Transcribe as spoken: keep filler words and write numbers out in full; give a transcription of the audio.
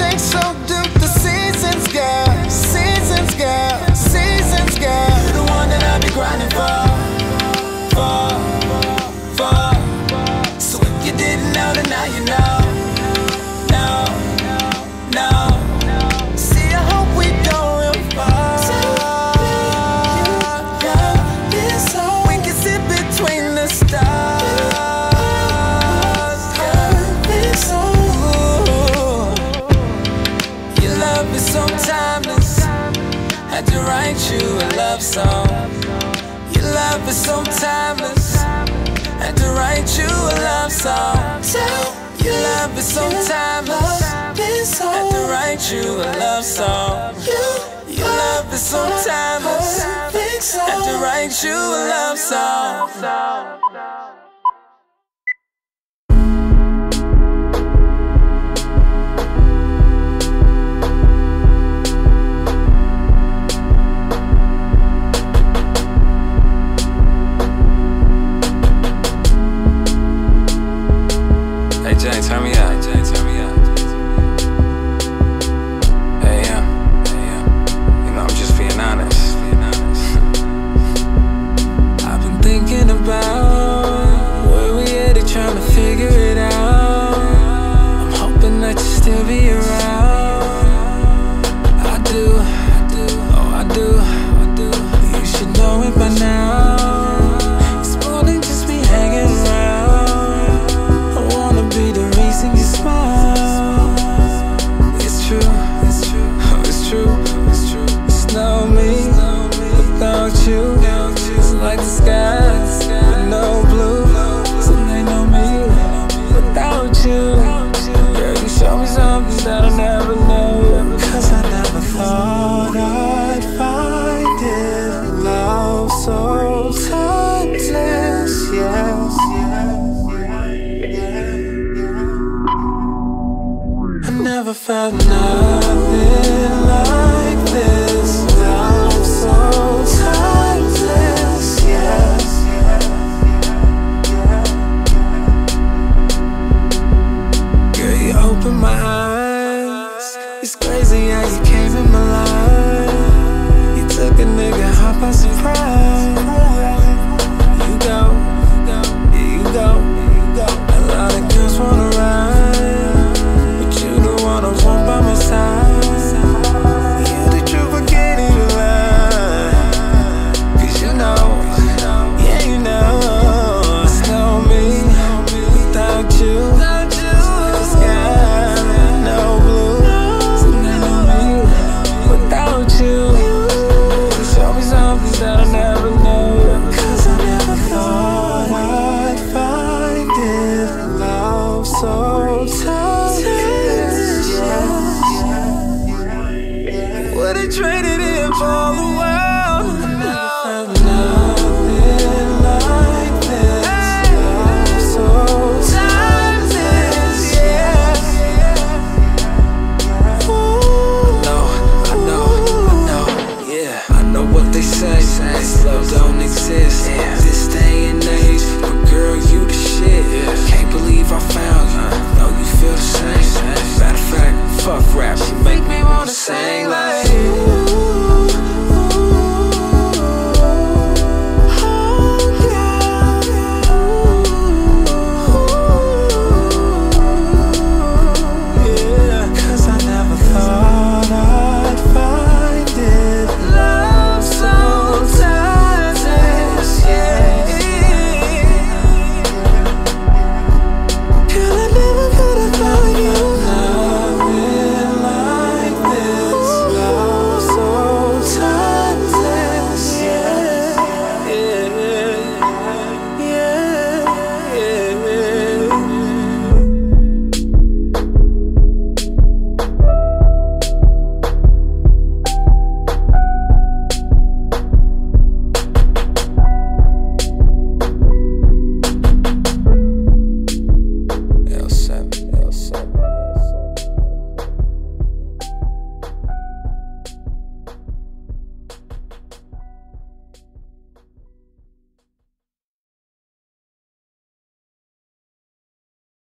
shake so deep, the seasons, girl. Seasons, girl. Seasons, girl. You're the one that I be grinding for, for, for. So if you didn't know, then now you know. No, no. See, I hope we go real far. We can sit between the stars. Your love is so timeless. Had to write you a love song. Your love is so timeless. Had to write you a love song. Your love is so timeless. Had to write you a love song. Your love is so timeless. Had to write you a love song. Hey Jay, turn me up. Jay, turn me up. Hey, yeah. Hey, yeah. You know, I'm just being honest. I've been thinking about where we headed, trying to figure it out. I'm hoping that you still be around. I do, I do, oh I do, I do. You should know it by now. It's more than just me hanging around. I wanna be the reason you smile. It's true, it's true, oh it's true, it's true. It's not me without you. It's like the sky with no blue. So they know me without you. Girl, you show me something that I never knew. Cause I never thought I'd find it. Love so timeless, yes. I never felt nothing like this. Love so timeless, yes. Girl, you opened my eyes. It's crazy how you came in my life. You took a nigga hot by surprise.